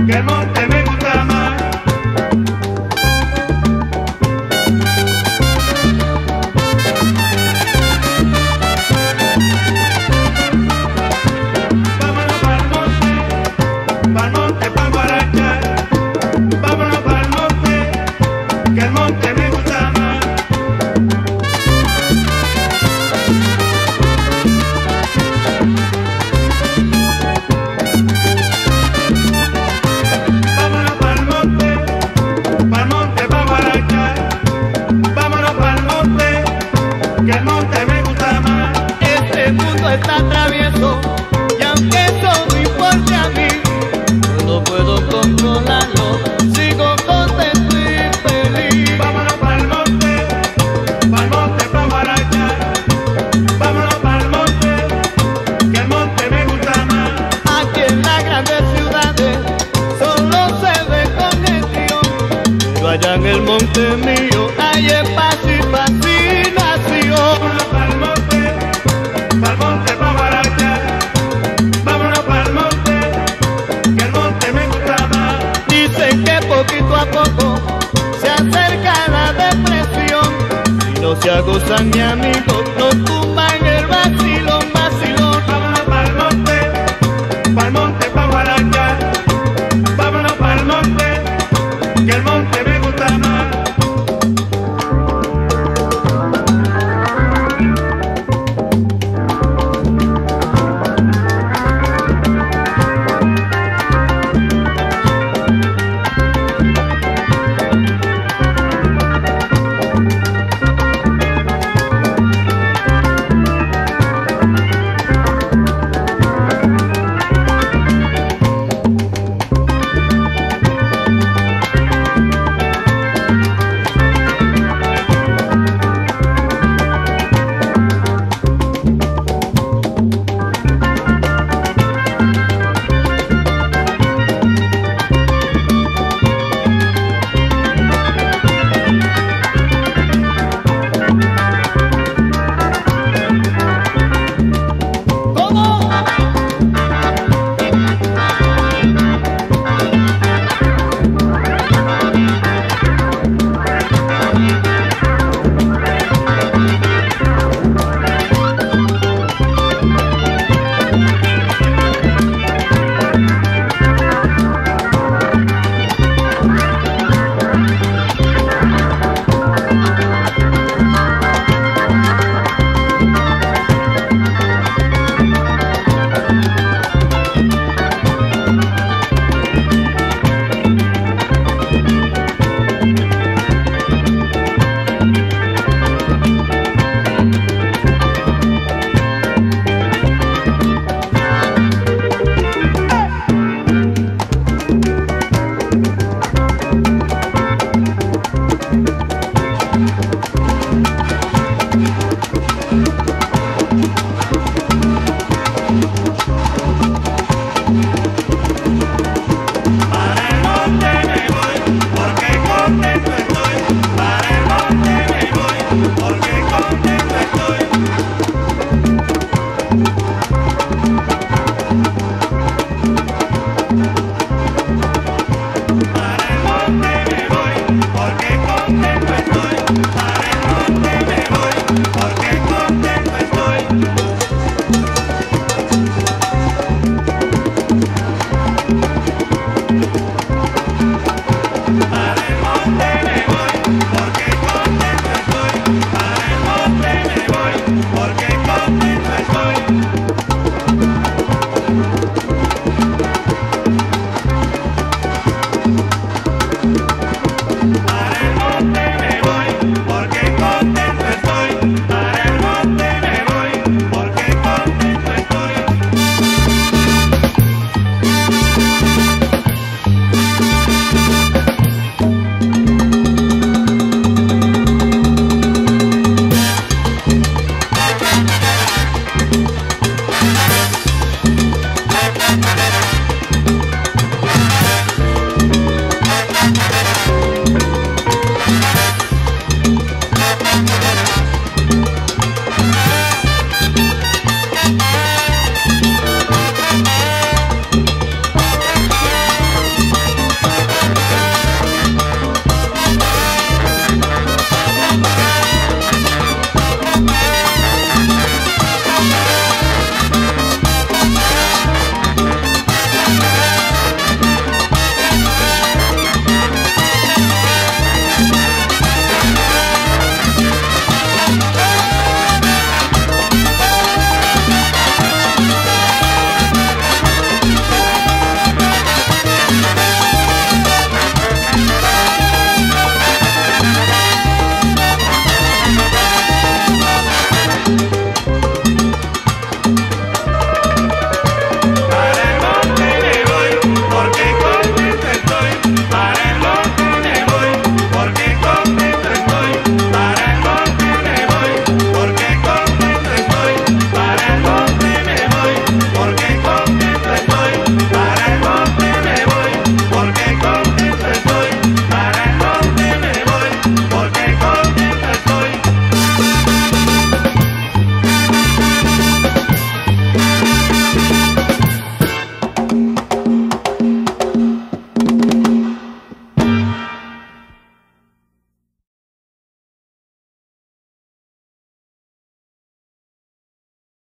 que el monte me gusta más. Vámonos pa'l monte pa' guarachar. Vámonos pa'l monte, que el monte me gusta más. Vámonos pa'l monte pa' guarachar. Vámonos pa'l monte, que el monte me gusta más. Este mundo está travieso y aunque eso no importe a mí, yo no puedo controlarlo, sigo contento y feliz. Vámonos pa'l monte pa' guarachar. Vámonos pa'l monte, que el monte me gusta más. Aquí en las grandes ciudades solo se ve congestión, pero allá en el monte mío hay espacio y fascinación. Vámonos pa'l monte pa' guarachar. Vámonos pa'l monte, que el monte me gusta más. Dicen que poquito a poco se acerca la depresión, si no se aguzan mi amigo, no tumba